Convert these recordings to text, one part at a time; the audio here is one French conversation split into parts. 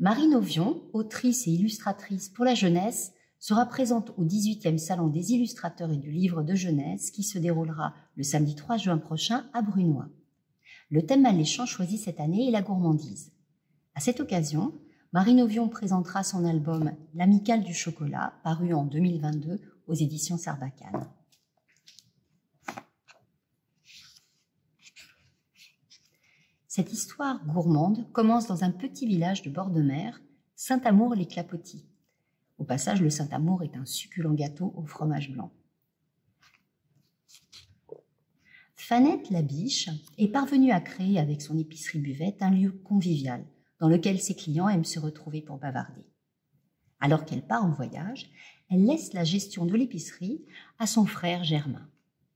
Marine Auvion, autrice et illustratrice pour la jeunesse, sera présente au 18e Salon des illustrateurs et du livre de jeunesse qui se déroulera le samedi 3 juin prochain à Brunoy. Le thème alléchant choisi cette année est la gourmandise. À cette occasion, Marine Auvion présentera son album « L'Amicale du chocolat » paru en 2022 aux éditions Sarbacane. Cette histoire gourmande commence dans un petit village de bord de mer, Saint-Amour-les-Clapotis. Au passage, le Saint-Amour est un succulent gâteau au fromage blanc. Fanette la biche est parvenue à créer avec son épicerie buvette un lieu convivial dans lequel ses clients aiment se retrouver pour bavarder. Alors qu'elle part en voyage, elle laisse la gestion de l'épicerie à son frère Germain.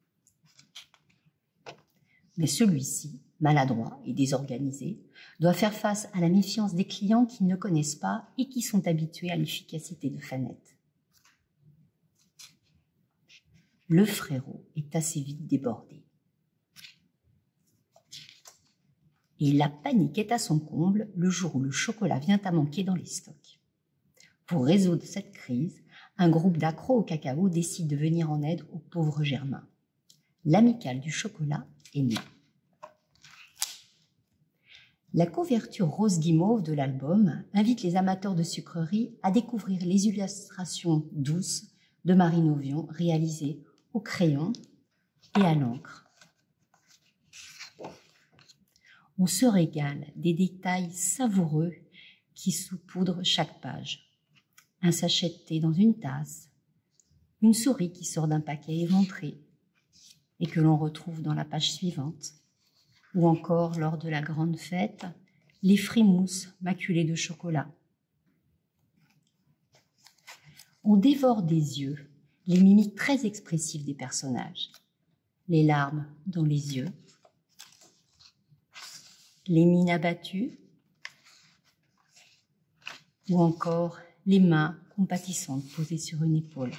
Mais celui-ci, maladroit et désorganisé, doit faire face à la méfiance des clients qui ne connaissent pas et qui sont habitués à l'efficacité de Fanette. Le frérot est assez vite débordé. Et la panique est à son comble le jour où le chocolat vient à manquer dans les stocks. Pour résoudre cette crise, un groupe d'accros au cacao décide de venir en aide au pauvre Germain. L'Amicale du chocolat est née. La couverture rose guimauve de l'album invite les amateurs de sucreries à découvrir les illustrations douces de Marine Auvion réalisées au crayon et à l'encre. On se régale des détails savoureux qui saupoudrent chaque page. Un sachet de thé dans une tasse, une souris qui sort d'un paquet éventré et que l'on retrouve dans la page suivante, ou encore, lors de la grande fête, les frimousses maculées de chocolat. On dévore des yeux les mimiques très expressives des personnages, les larmes dans les yeux, les mines abattues, ou encore les mains compatissantes posées sur une épaule.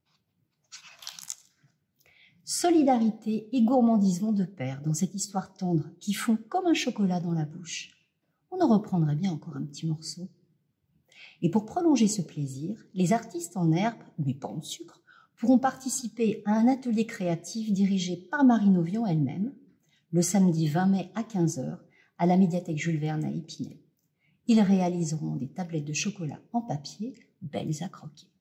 Solidarité et gourmandise vont de pair dans cette histoire tendre qui fond comme un chocolat dans la bouche. On en reprendrait bien encore un petit morceau. Et pour prolonger ce plaisir, les artistes en herbe, mais pas en sucre, pourront participer à un atelier créatif dirigé par Marine Auvion elle-même, le samedi 20 mai à 15 h à la médiathèque Jules Verne à Épinay. Ils réaliseront des tablettes de chocolat en papier, belles à croquer.